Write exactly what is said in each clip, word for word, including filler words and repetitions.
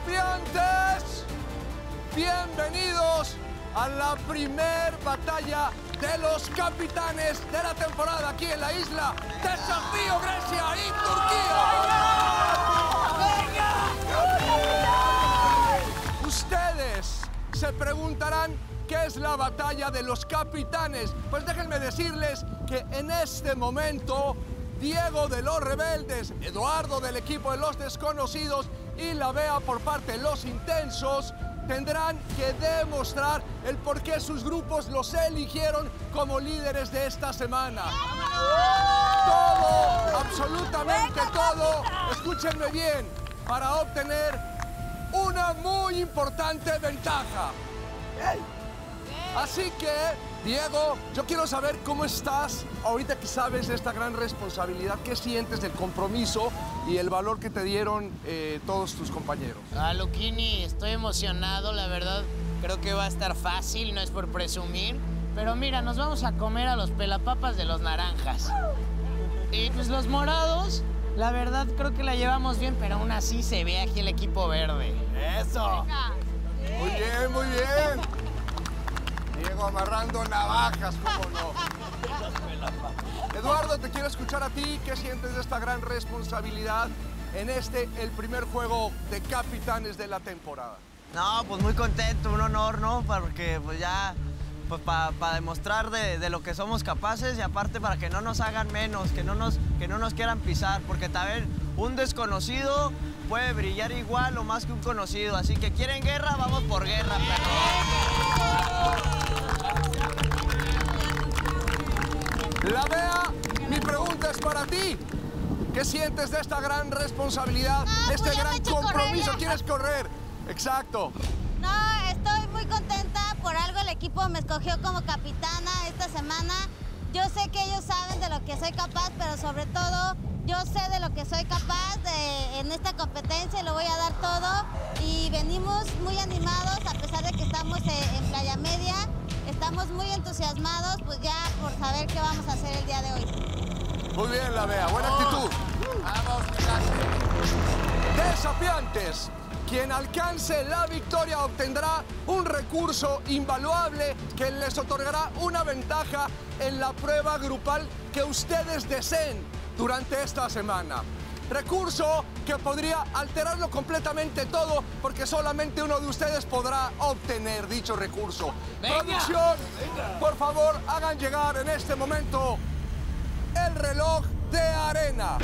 Desafiantes, bienvenidos a la primer batalla de los capitanes de la temporada aquí en la isla Desafío Grecia y Turquía. Ustedes se preguntarán qué es la batalla de los capitanes. Pues déjenme decirles que en este momento Diego de los Rebeldes, Eduardo del equipo de los Desconocidos y la Bea por parte de los Intensos tendrán que demostrar el por qué sus grupos los eligieron como líderes de esta semana. Todo, absolutamente todo, escúchenme bien, para obtener una muy importante ventaja. Así que, Diego, yo quiero saber cómo estás ahorita que sabes esta gran responsabilidad. ¿Qué sientes del compromiso y el valor que te dieron eh, todos tus compañeros? Ah, Luchini, estoy emocionado, la verdad. Creo que va a estar fácil, no es por presumir. Pero mira, nos vamos a comer a los pelapapas de los naranjas. Y pues los morados, la verdad creo que la llevamos bien, pero aún así se ve aquí el equipo verde. ¡Eso! Venga. Muy bien, muy bien. Diego amarrando navajas, cómo no. Eduardo, te quiero escuchar a ti. ¿Qué sientes de esta gran responsabilidad en este, el primer juego de capitanes de la temporada? No, pues muy contento, un honor, ¿no? Porque pues ya, pues para pa demostrar de, de lo que somos capaces y aparte para que no nos hagan menos, que no nos, que no nos quieran pisar, porque también un desconocido puede brillar igual o más que un conocido. Así que quieren guerra, vamos por guerra, perro. La Bea, mi pregunta es para ti. ¿Qué sientes de esta gran responsabilidad, Ah, este pues ya me gran eché compromiso? correr. ¿Quieres correr? Exacto. No, estoy muy contenta. Por algo el equipo me escogió como capitana esta semana. Yo sé que ellos saben de lo que soy capaz, pero sobre todo yo sé de lo que soy capaz de, en esta competencia y lo voy a dar todo. Y venimos muy animados, a pesar de que estamos en, en Playa Media. Estamos muy entusiasmados, pues ya por saber qué vamos a hacer el día de hoy. Muy bien, la Bea. Buena actitud. Vamos, Desafiantes. Quien alcance la victoria obtendrá un recurso invaluable que les otorgará una ventaja en la prueba grupal que ustedes deseen durante esta semana. Recurso que podría alterarlo completamente todo porque solamente uno de ustedes podrá obtener dicho recurso. Venga. Producción, por favor, hagan llegar en este momento el reloj de arena.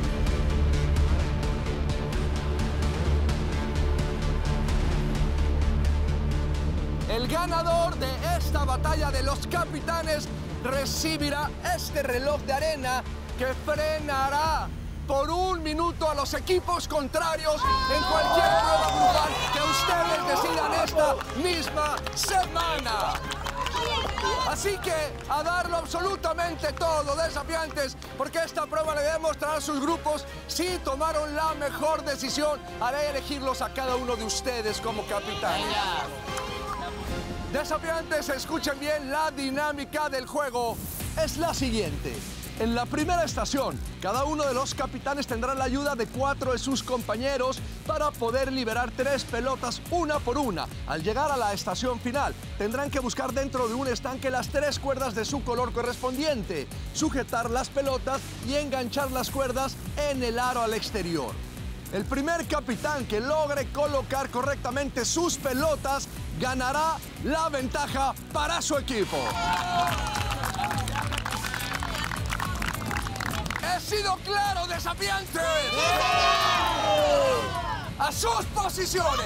El ganador de esta batalla de los capitanes recibirá este reloj de arena que frenará por un minuto a los equipos contrarios en cualquier prueba grupal que ustedes decidan esta misma semana. Así que a darlo absolutamente todo, desafiantes, porque esta prueba le demostrará a sus grupos si tomaron la mejor decisión al elegirlos a cada uno de ustedes como capitanes. Desafiantes, escuchen bien, la dinámica del juego es la siguiente. En la primera estación, cada uno de los capitanes tendrá la ayuda de cuatro de sus compañeros para poder liberar tres pelotas una por una. Al llegar a la estación final, tendrán que buscar dentro de un estanque las tres cuerdas de su color correspondiente, sujetar las pelotas y enganchar las cuerdas en el aro al exterior. El primer capitán que logre colocar correctamente sus pelotas ganará la ventaja para su equipo. ¡He sido claro, desafiantes! ¡A sus posiciones!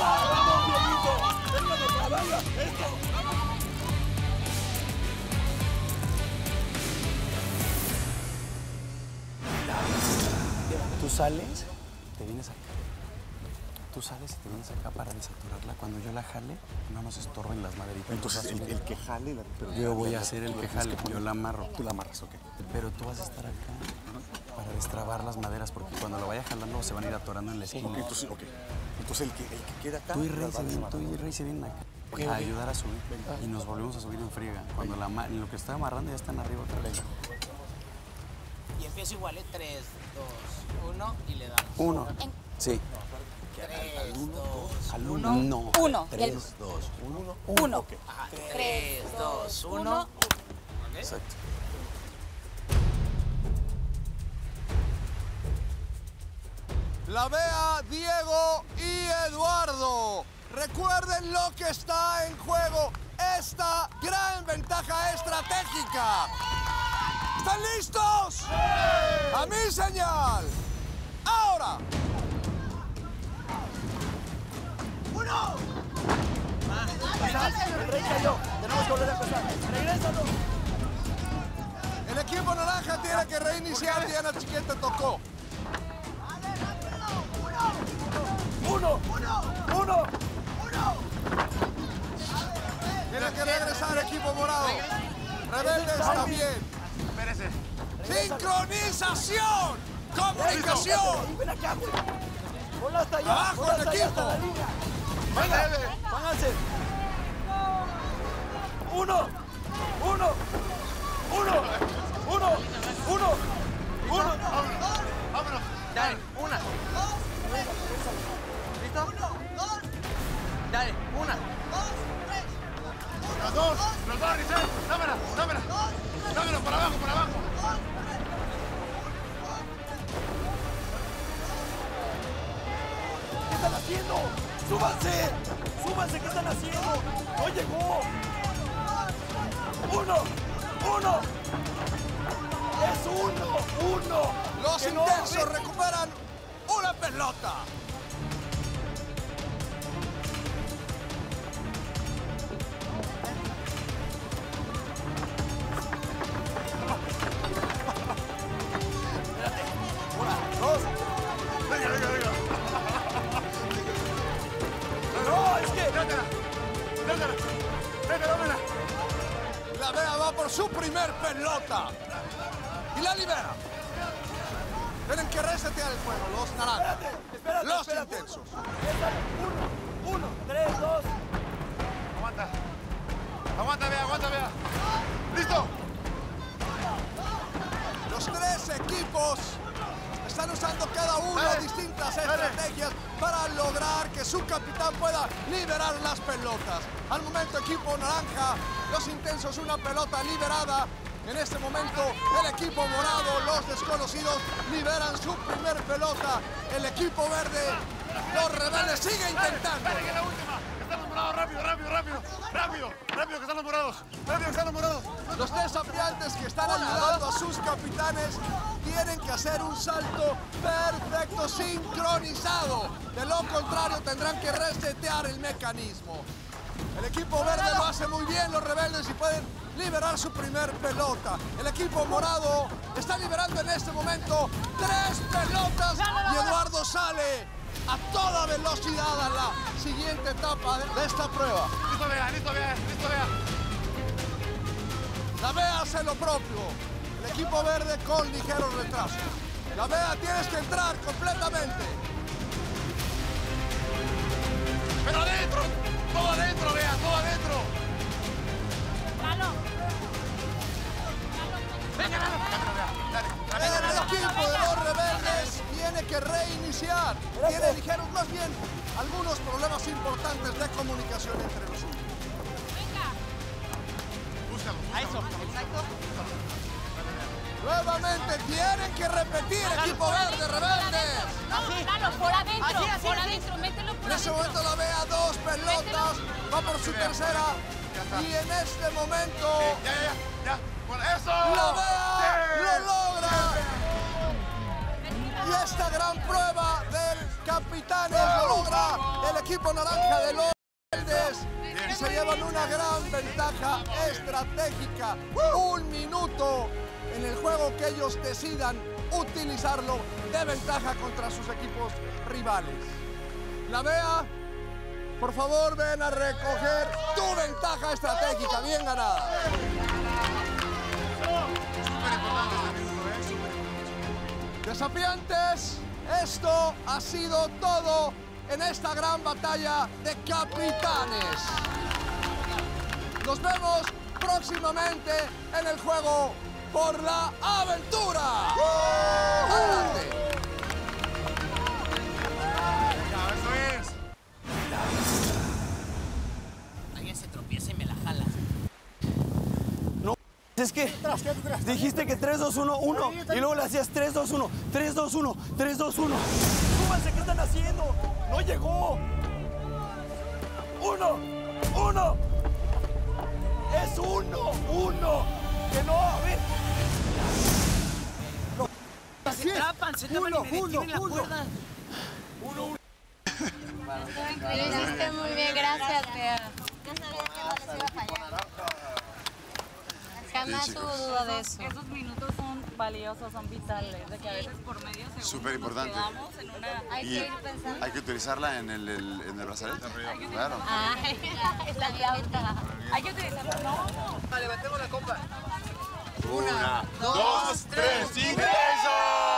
Tú sales, te vienes acá. Tú sales y te vienes acá para desaturarla. Cuando yo la jale, no nos estorben las maderitas. Entonces, el, el que jale... La, pero yo voy a hacer el que jale, yo la amarro. Tú la amarras, ok. Pero tú vas a estar acá para destrabar las maderas, porque cuando lo vaya jalando se van a ir atorando en la esquina. Ok, entonces, okay. entonces el, que, el que queda acá... Tú y Rey las se van vienen, tú y amarrando. Rey se vienen acá Okay, a okay. ayudar a subir. Y nos volvemos a subir en friega. Cuando la, en lo que está amarrando ya están arriba otra vez. Y empiezo igual, ¿eh? tres, dos, uno y le damos. Uno. Sí. tres, dos, al uno. Uno. No. Uno. Y el- Tres, dos, uno. Uno. Ok. Tres, dos, uno. Exacto. La Bea, Diego y Eduardo. Recuerden lo que está en juego. Esta gran ventaja estratégica. ¿Están listos? A mi señal. Ahora. ¡Uno! El rey cayó. Tenemos que volver a empezar. ¡Regrésalo! El equipo naranja tiene que reiniciar. Diana Chiquete tocó. ¡Uno! ¡Uno! Tiene que regresar equipo morado. Rebeldes también. Espérese. Sincronización. Comunicación. Ven acá, güey. Ponla hasta allá. Abajo ponla el hasta allá, equipo. hasta la línea. Venga, pónganse. Uno. Uno. Uno. Uno. Uno. Uno. Vámonos. Dale, una. ¿Listo? Dale, una. Los dos. Los dos, Rizal. Dámela, dámela. Dámela por abajo, por abajo. ¿Qué están haciendo? ¡Súbanse! ¡Súbanse! ¿Qué están haciendo? ¡No llegó! ¡Uno! ¡Uno! ¡Es uno! ¡Uno! Los ¡Que no! intensos recuperan una pelota. ¡Dos! Venga, venga, venga. ¡No! ¡Es que! Dátela. Dátela. Venga, dámela. La Bea va por su primer pelota. Y la libera. Tienen que resetear el juego, los naranjas. Espérate, espérate, Los espérate. intensos. Uno, uno, tres, dos. Aguanta. Aguanta, vea, aguanta, vea. ¡Listo! Los tres equipos están usando cada uno Dale. distintas Dale. estrategias para lograr que su capitán pueda liberar las pelotas. Al momento, equipo naranja, los intensos, una pelota liberada. En este momento, el equipo morado, los desconocidos, liberan su primer pelota. El equipo verde, los rebeldes, sigue intentando. Dale, que es la última. Que están los morados. Rápido, rápido, rápido. Rápido, rápido, que están los morados. Rápido, que están los morados. Los desafiantes que están ayudando a sus capitanes tienen que hacer un salto perfecto, sincronizado. De lo contrario, tendrán que resetear el mecanismo. El equipo verde lo hace muy bien, los rebeldes, y pueden liberar su primer pelota. El equipo morado está liberando en este momento tres pelotas y Eduardo sale a toda velocidad a la siguiente etapa de de esta prueba. Listo, vea, listo, vea, listo, vea. La Bea hace lo propio. El equipo verde con ligero retraso. La Bea, tienes que entrar completamente. Pero adentro. Todo adentro, vea, todo adentro. Venga, Lalo. Dámelo, vea. Dale. El Dale, equipo de los rebeldes tiene que reiniciar. Tiene ligeros, más bien, algunos problemas importantes de comunicación entre los suyos. Búscalo, búscalo. Nuevamente tienen que repetir, equipo verde, rebeldes. Lalo, por adentro, por adentro, mételo por En ese adentro. momento la Bea, dos pelotas, va por su tercera. Y en este momento, Ya, ya, ya. Ya. Bueno, eso. la Bea Sí. lo logra. Y esta gran prueba del Capitanes lo logra el equipo naranja de los rebeldes. Y se llevan una gran ventaja estratégica. Un minuto en el juego que ellos decidan utilizarlo de ventaja contra sus equipos rivales. La Bea, por favor, ven a recoger tu ventaja estratégica. Bien ganada. Súper importante este minuto, ¿eh? Súper importante. Desafiantes, esto ha sido todo en esta gran batalla de capitanes. Nos vemos próximamente en el juego por la aventura. Adelante. Venga, eso es. es que dijiste que tres, dos, uno, uno. Y luego le hacías tres, dos, uno, tres, dos, uno, tres, dos, uno. ¡Súbanse! ¿Qué están haciendo? ¡No llegó! ¡Uno! ¡Uno! ¡Es uno! ¡Uno! ¡Que no! ¡A ver! Se tapan, se tapan y me detienen la cuerda. ¡Uno, uno! Lo hiciste muy bien, gracias, Bea. Yo sabía que no les iba a fallar. Jamás hubo duda de eso. Esos minutos son valiosos, son vitales, de que a veces por medio segundo Súper importante. nos quedamos en una... Hay Y que ir pensando. hay que utilizarla en el, el- en el brazalete. Claro. Ay, la flauta. Hay que utilizarlo, no, no. Levantemos la copa. Una, dos, tres, y eso.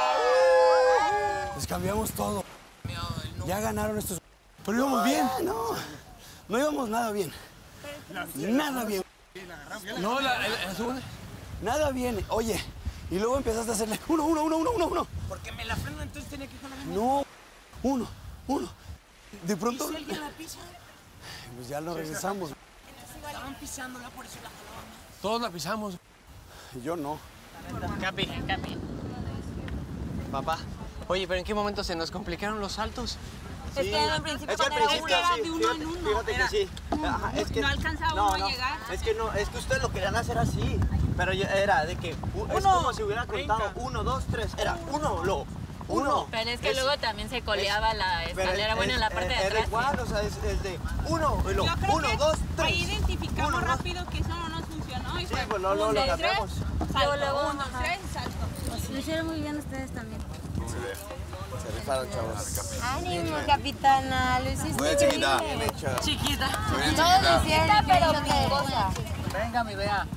Les cambiamos todo. Ya ganaron estos... Pero íbamos bien. No, no íbamos nada bien. Nada bien. No, la, el, el segundo. Nada bien. Oye, y luego empezaste a hacerle uno, uno, uno, uno, uno, uno. Porque me la freno, entonces tenía que jalar. No, uno, uno. De pronto... Si alguien la pisa, Pues ya lo regresamos. estaban pisándola, por eso la jalaban. Todos la pisamos. Yo no. Capi, Capi. Papá, oye, pero ¿en qué momento se nos complicaron los saltos? Es que al principio, Es que al cuando era principio uno, sí, de uno fíjate, en uno. fíjate Era- que sí. Ajá, es que, no alcanzaba no, uno no, a llegar. Es que no, es que ustedes lo querían hacer así. Pero yo- era de que u- es Uno, como si hubiera contado uno, dos, tres. Era uno, lo, uno. Pero es que luego también se coleaba la pero escalera, es- bueno, en la es- parte de era atrás. igual, o sea, es, es de uno, y lo, Yo creo uno, que dos, tres. ahí identificamos Uno, dos. rápido que eso no nos funcionó. Y Sí, fue pues luego lo, un, lo dos, cambiamos. tres, salto, luego, uno, ajá. tres, salto. Lo hicieron muy bien ustedes también. Se rifaron, chavos. Ánimo, capitana. Lo hiciste Muy bien, chiquita. bien. Chiquita. Muy bien, Todos chiquita. hicieron pero qué cosa. Venga, mi Bea.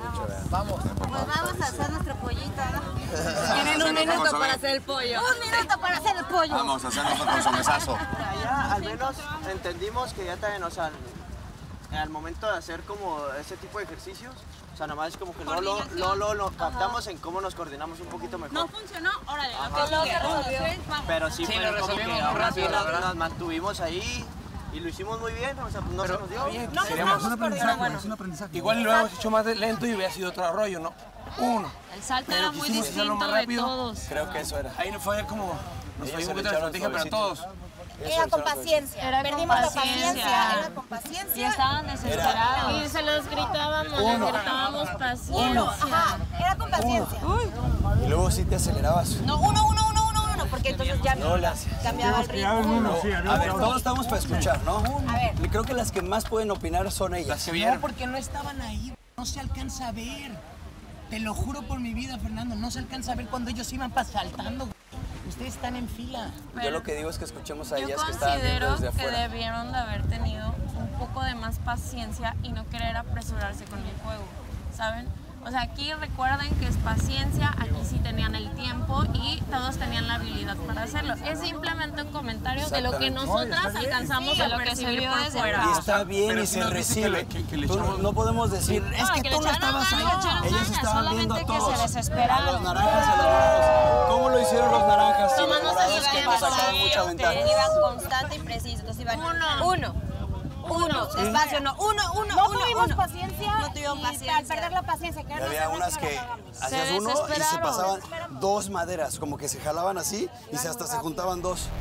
Vamos. Pues vamos a hacer nuestro pollito, ¿no? Tienen un Hacemos minuto consomé. para hacer el pollo. Un minuto para hacer el pollo. Vamos a hacer nuestro consomesazo. Ya al menos entendimos que ya también, o sea, al, al momento de hacer como ese tipo de ejercicios, o sea, nada más es como que luego lo, Coordinación. lo, lo, lo captamos en cómo nos coordinamos un poquito mejor. No funcionó, órale, lo Ajá. que lo que resolvió. Vamos. Pero sí, Sí, fue lo como que resolvimos aún muy así rápido, la nos, verdad. nos mantuvimos ahí y lo hicimos muy bien, o sea, pues no se nos dio. No estábamos coordinados. Igual lo hemos hecho más de lento y hubiera sido otro rollo, ¿no? Uno. El salto Pero era muy quisimos hacerlo distinto más de rápido. todos. Creo que eso era. Ahí no fue como... Nos Ellos fue se un le poquito de echaron estrategia, pero suavecito. todos. Era con paciencia. Era con Perdimos la paciencia. paciencia. Era con Y paciencia. estaban desesperados. Y se los gritábamos, Uno. les gritábamos paciencia. Uno. Ajá. Era con paciencia. Y luego sí te acelerabas. No, uno, uno, uno, uno, uno, porque entonces ya No las... cambiaba el ritmo. A ver, todos estamos para escuchar, ¿no? A ver. Y creo que las que más pueden opinar son ellas. Las que vieron. No, porque no estaban ahí. No se alcanza a ver. Te lo juro por mi vida, Fernando. No se alcanza a ver cuando ellos iban pas- saltando. Ustedes están en fila. Yo lo que digo es que escuchemos a Yo ellas que estaban viendo considero desde que afuera. debieron de haber tenido un poco de más paciencia y no querer apresurarse con el juego, ¿saben? O sea, aquí recuerden que es paciencia, aquí sí tenían el tiempo y todos tenían la habilidad para hacerlo. Es simplemente un comentario de lo que nosotras alcanzamos a percibir por fuera. Y está bien Pero y sí se nos dice que recibe. le- que- que le Tú no- echamos- no podemos decir, es No, que, que tú le no echaron estabas ahí. ganas, le echaron Ellos ganas, estaban viendo a solamente que todos. se desesperaron. A los naranjas, a los morados. ¿Cómo lo hicieron los naranjas? Y los Tomándose morados sus que tiempos, nos sacaban sí, mucha ventaja. Iban constante y preciso. Entonces iban Uno. uno. Uno, despacio, no, uno, uno, No uno, tuvimos uno. paciencia. No tuvimos y paciencia. Al perder la paciencia, que Y había unas que hacías uno y se desesperaron. pasaban dos maderas, como que se jalaban así y se hasta se juntaban dos.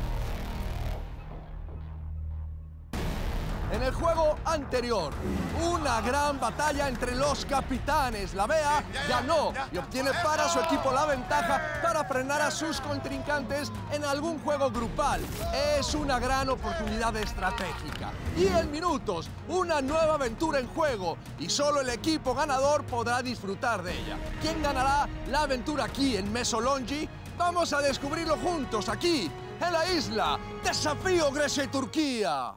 En el juego anterior, una gran batalla entre los capitanes. La Bea ganó y obtiene para su equipo la ventaja para frenar a sus contrincantes en algún juego grupal. Es una gran oportunidad estratégica. Y en minutos, una nueva aventura en juego y solo el equipo ganador podrá disfrutar de ella. ¿Quién ganará la aventura aquí en Mesolongi? Vamos a descubrirlo juntos aquí, en la isla Desafío Grecia y Turquía.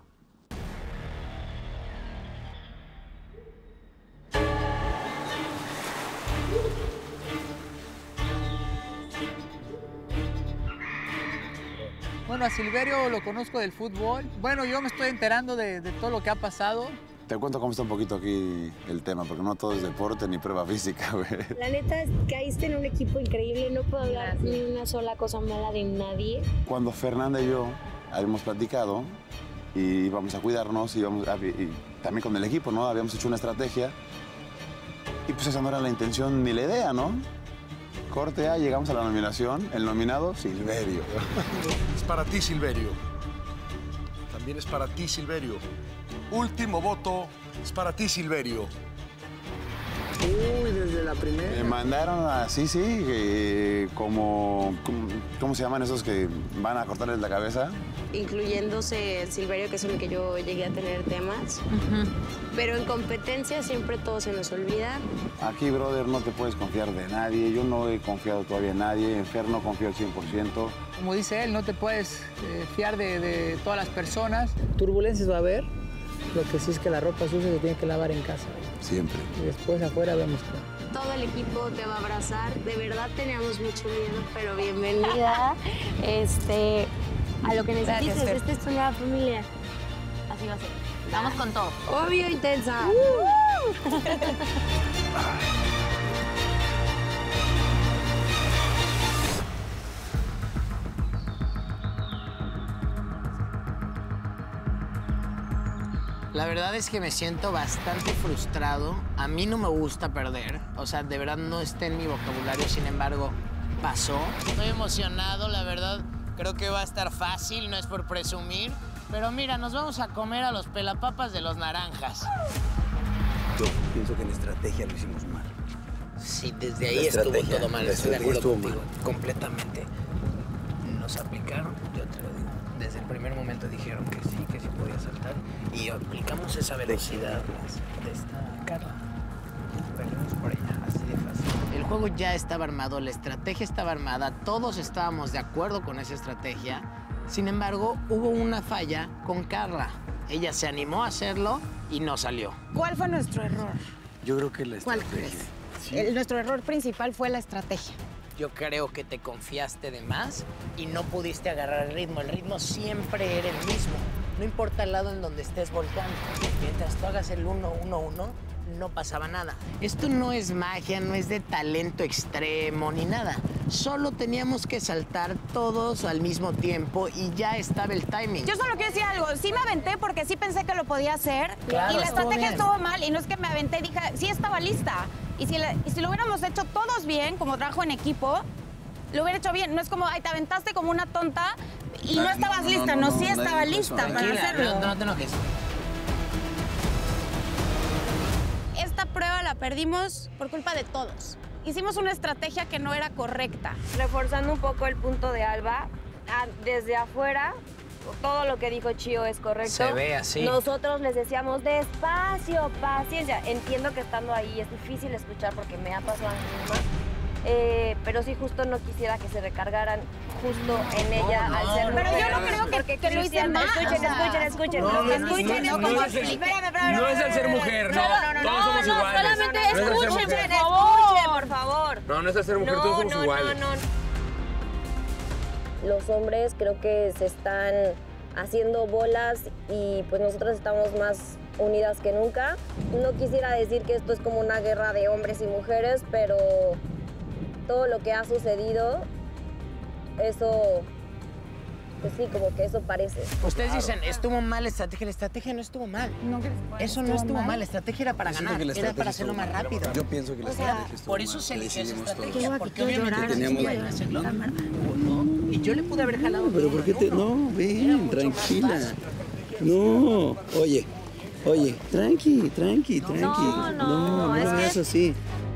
Bueno, a Silverio lo conozco del fútbol. Bueno, yo me estoy enterando de, de todo lo que ha pasado. Te cuento cómo está un poquito aquí el tema, porque no todo es deporte ni prueba física, güey. La neta, caíste en un equipo increíble. No puedo hablar ni una sola cosa mala de nadie. Cuando Fernanda y yo habíamos platicado y íbamos a cuidarnos, íbamos a- y también con el equipo, ¿no? Habíamos hecho una estrategia. Y pues esa no era la intención ni la idea, ¿no? Corte A, llegamos a la nominación. El nominado, Silverio. Es para ti, Silverio. También es para ti, Silverio. Último voto es para ti, Silverio. Uy, desde la primera. Me mandaron así, sí, eh, como, como... ¿Cómo se llaman esos que van a cortarles la cabeza? Incluyéndose Silverio, que es el que yo llegué a tener temas. Uh-huh. Pero en competencia siempre todo se nos olvida. Aquí, brother, no te puedes confiar de nadie. Yo no he confiado todavía en nadie. En Fer no confío al cien por ciento. Como dice él, no te puedes eh, fiar de, de todas las personas. Turbulencias va a haber. Lo que sí es que la ropa sucia se tiene que lavar en casa. Siempre. Y después afuera vemos que... Todo el equipo te va a abrazar. De verdad teníamos mucho miedo, pero bienvenida este, a lo que necesites. Gracias, Esta es tu nueva familia. Así va a ser. Vamos con todo. Obvio, intensa. Uh. La verdad es que me siento bastante frustrado. A mí no me gusta perder. O sea, de verdad no está en mi vocabulario. Sin embargo, pasó. Estoy emocionado, la verdad. Creo que va a estar fácil, no es por presumir. Pero mira, nos vamos a comer a los pelapapas de los naranjas. Yo pienso que en estrategia lo hicimos mal. Sí, desde ahí estuvo todo mal. Estoy de acuerdo contigo, completamente. Nos aplicaron, yo te lo digo. Desde el primer momento dijeron que sí, que sí podía saltar. Y aplicamos esa velocidad de esta Carla. Perdimos por ella, así de fácil. El juego ya estaba armado, la estrategia estaba armada, todos estábamos de acuerdo con esa estrategia. Sin embargo, hubo una falla con Carla. Ella se animó a hacerlo y no salió. ¿Cuál fue nuestro error? Yo creo que la ¿Cuál estrategia. crees? Sí. El, nuestro error principal fue la estrategia. Yo creo que te confiaste de más y no pudiste agarrar el ritmo. El ritmo siempre era el mismo. No importa el lado en donde estés volcando. Mientras tú hagas el uno uno uno, no pasaba nada. Esto no es magia, no es de talento extremo ni nada. Solo teníamos que saltar todos al mismo tiempo y ya estaba el timing. Yo solo quiero decir algo. Sí me aventé porque sí pensé que lo podía hacer. Claro, y la estuvo estrategia bien. estuvo mal. Y no es que me aventé y dije, sí estaba lista. Y si, la- y si lo hubiéramos hecho todos bien, como trabajo en equipo, lo hubiera hecho bien. No es como, ay, te aventaste como una tonta y no, No, estabas no, lista. no, No, no, sí no, estaba nadie dijo lista eso. para Tranquila, hacerlo. no, no te enojes. Esta prueba la perdimos por culpa de todos. Hicimos una estrategia que no era correcta. Reforzando un poco el punto de Alba, a- desde afuera, todo lo que dijo Chío es correcto. Se ve así. Nosotros les decíamos despacio, paciencia. Entiendo que estando ahí es difícil escuchar porque me ha pasado a mí misma. Eh, pero sí justo no quisiera que se recargaran justo en ella no, al ser no, Pero yo no mujer. creo que, Porque que lo hice Cristian, mal. Escuchen, o sea, escuchen, escuchen. No, no, no, escuchen, no, no, escuchen. no es el- Espérame, espérame, no es el ser espérame. mujer, No, no. no, no, Todos no, somos no, iguales. solamente No es el ser escuchen, mujer. escuchen, por favor. No, no es el ser mujer, No, todos somos no, iguales. no, no. Los hombres creo que se están haciendo bolas y pues nosotras estamos más unidas que nunca. No quisiera decir que esto es como una guerra de hombres y mujeres, pero todo lo que ha sucedido, eso, pues sí, como que eso parece. Ustedes dicen, estuvo mal la estrategia. La estrategia no estuvo mal. No, que- Eso no estuvo mal. La estrategia era para Yo siento ganar, que la era estrategia para hacerlo estuvo más mal. rápido. Yo pienso que la O sea, estrategia estuvo por eso mal, se que eligió esa decidimos estrategia, todos. porque obviamente Que teníamos- podían hacerlo. No, y yo le pude haber jalado. Pero ¿por qué te...? No, ven, tranquila. No, oye, oye, tranqui, tranqui, tranqui. No, no, no, no es lo que- hagas así.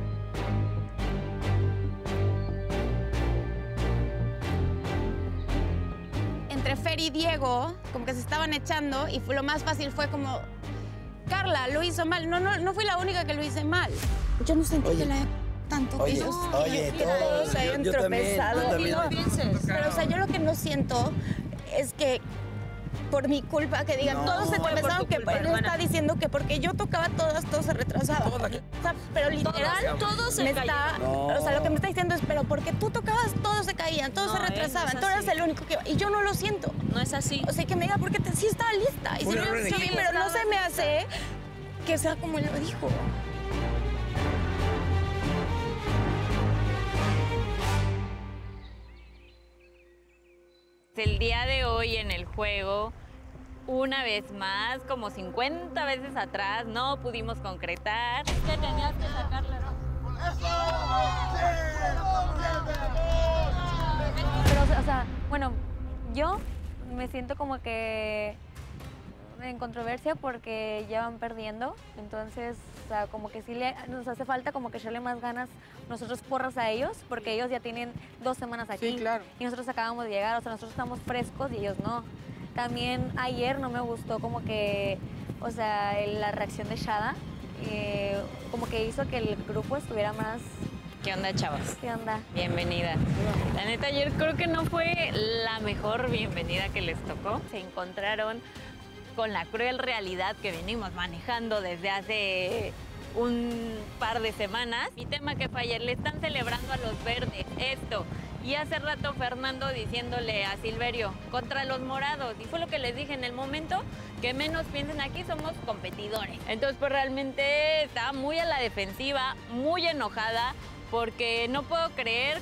Entre Fer y Diego, como que se estaban echando y fue- lo más fácil fue como, Carla, lo hizo mal. No, no, no fui la única que lo hice mal. Yo no sentí Oye. que la tanto que Oye, ellos oye, todos, se yo- hayan yo también, tropezado. yo también. Y no pienses. Pero, o sea, yo lo que no siento es que por mi culpa que digan, No, todos se fue por tropezaron, tu que culpa, él está hermana. diciendo que porque yo tocaba todas, todo se retrasaba. O sea, pero literal, todos se me cayeron. está, No. o sea, lo que me está diciendo es, pero porque tú tocabas, todos se caían, todos No, se ¿eh? No retrasaban, es tú eras así. el único que... Y yo no lo siento. No es así. O sea, que me diga, porque te, sí estaba lista. Y Fue sí, un error en sí, equipo. pero no se me hace que sea como él lo dijo. El día de hoy en el juego una vez más, como cincuenta veces atrás, no pudimos concretar. Que tenías que sacarle. Pero, o sea, bueno, yo me siento como que en controversia porque ya van perdiendo, entonces, o sea, como que sí le, nos hace falta como que echarle más ganas nosotros porras a ellos, porque ellos ya tienen dos semanas aquí. Sí, claro. Y nosotros acabamos de llegar, o sea, nosotros estamos frescos y ellos no. También ayer no me gustó como que, o sea, el- la reacción de Shada, eh, como que hizo que el grupo estuviera más... ¿Qué onda, chavos? ¿Qué onda? Bienvenida. La neta, ayer creo que no fue la mejor bienvenida que les tocó. Se encontraron con la cruel realidad que venimos manejando desde hace un par de semanas. Mi tema que fue ayer, le están celebrando a los verdes esto. Y hace rato Fernando diciéndole a Silverio, contra los morados. Y fue lo que les dije, en el momento que menos piensen aquí somos competidores. Entonces, pues realmente estaba muy a la defensiva, muy enojada, porque no puedo creer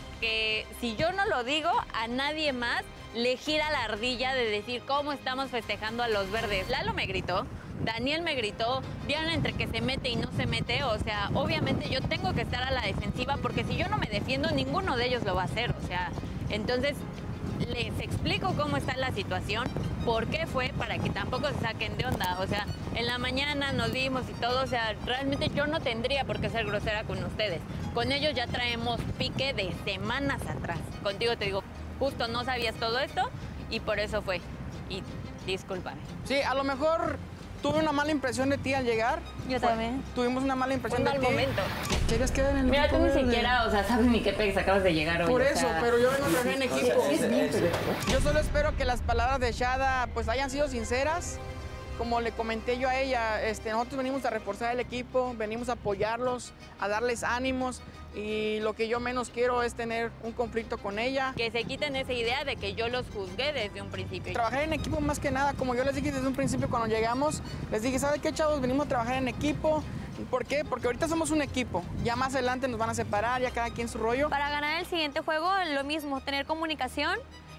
que si yo no lo digo, a nadie más le gira la ardilla de decir cómo estamos festejando a los verdes. Lalo me gritó, Daniel me gritó, Diana entre que se mete y no se mete, o sea, obviamente yo tengo que estar a la defensiva porque si yo no me defiendo, ninguno de ellos lo va a hacer, o sea, entonces les explico cómo está la situación, por qué fue, para que tampoco se saquen de onda, o sea, en la mañana nos vimos y todo, o sea, realmente yo no tendría por qué ser grosera con ustedes, con ellos ya traemos pique de semanas atrás, contigo te digo, justo no sabías todo esto y por eso fue, y discúlpame. Sí, a lo mejor tuve una mala impresión de ti al llegar. Yo también. Tuvimos una mala impresión Fue de un ti. mal momento. ¿Quieres quedar en el Mira, tú equipo ni verde? siquiera, o sea, sabes ni qué pex acabas de llegar hoy. Por o eso, sea. pero yo vengo a trabajar en equipo. Sí, es bien, pero- Yo solo espero que las palabras de Shada pues hayan sido sinceras. Como le comenté yo a ella, este, nosotros venimos a reforzar el equipo, venimos a apoyarlos, a darles ánimos y lo que yo menos quiero es tener un conflicto con ella. Que se quiten esa idea de que yo los juzgué desde un principio. Trabajar en equipo más que nada, como yo les dije desde un principio cuando llegamos, les dije, ¿saben qué, chavos? Venimos a trabajar en equipo. ¿Por qué? Porque ahorita somos un equipo. Ya más adelante nos van a separar, ya cada quien su rollo. Para ganar el siguiente juego, lo mismo, tener comunicación.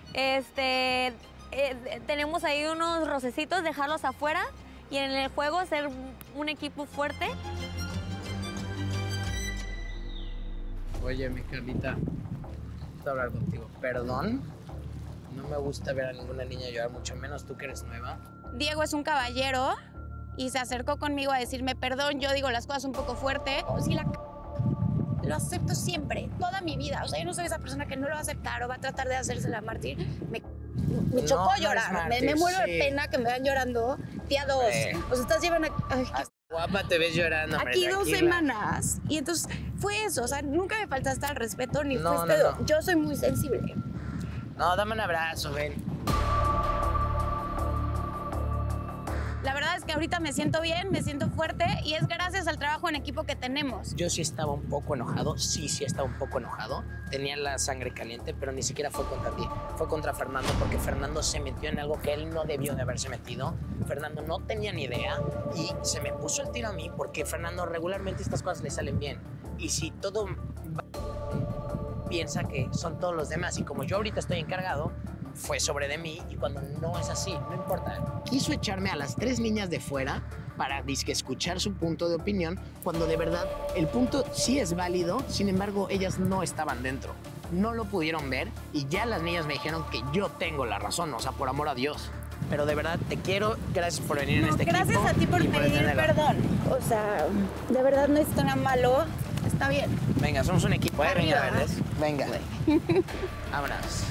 Este, eh, tenemos ahí unos rocecitos, dejarlos afuera y en el juego ser un equipo fuerte. Oye, mi Carlita, quiero hablar contigo. Perdón, no me gusta ver a ninguna niña llorar, mucho menos tú que eres nueva. Diego es un caballero y se acercó conmigo a decirme perdón, yo digo las cosas un poco fuerte. O si la c... lo acepto siempre, toda mi vida. O sea, yo no soy esa persona que no lo va a aceptar o va a tratar de hacerse la mártir. Me, me No, chocó no eres llorar, me, mártir, me muero sí. de pena que me vean llorando. Día dos, Eh. o sea, estás llevando... Ay, qué Guapa, te ves llorando, hombre, aquí dos tranquila. semanas. Y entonces fue eso, o sea, nunca me faltaste al respeto ni No, fuiste... no, no. Yo soy muy sensible. No, dame un abrazo, ven. La verdad es que ahorita me siento bien, me siento fuerte y es gracias al trabajo en equipo que tenemos. Yo sí estaba un poco enojado, sí, sí estaba un poco enojado. Tenía la sangre caliente, pero ni siquiera fue contra ti. Fue contra Fernando, porque Fernando se metió en algo que él no debió de haberse metido. Fernando no tenía ni idea y se me puso el tiro a mí porque Fernando regularmente estas cosas le salen bien. Y si todo va, piensa que son todos los demás y como yo ahorita estoy encargado, fue sobre de mí y cuando no es así, no importa. Quiso echarme a las tres niñas de fuera para disque escuchar su punto de opinión, cuando de verdad el punto sí es válido, sin embargo ellas no estaban dentro. No lo pudieron ver y ya las niñas me dijeron que yo tengo la razón, o sea, por amor a Dios. Pero de verdad te quiero, gracias por venir en este Gracias equipo. a ti por y pedir entenderlo. perdón. O sea, de verdad no es tan malo. Está bien. Venga, somos un equipo, ¿eh? Venga, Arriba. verdes. Venga. Vámonos.